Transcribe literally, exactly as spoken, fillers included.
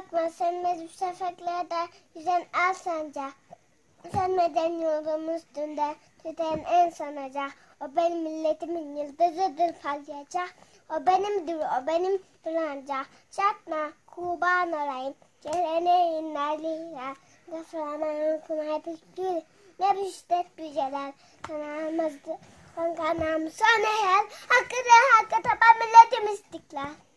bırakma, sönmez bu şafaklarda yüzen al sancak. Sönmeden yolum üstünde tüten en son ocak. O benim milletimin yıldızıdır parlayacak. O benimdir, o benim ancak. Çatma, kurban olayım, geleneğin nerliyle. Gafrana kumay püskül, ne bir şiddet güceler. Kanağımızdı, kan kanağımız son eğer. Hakkıdır, hakkı tapan milletim istiklal.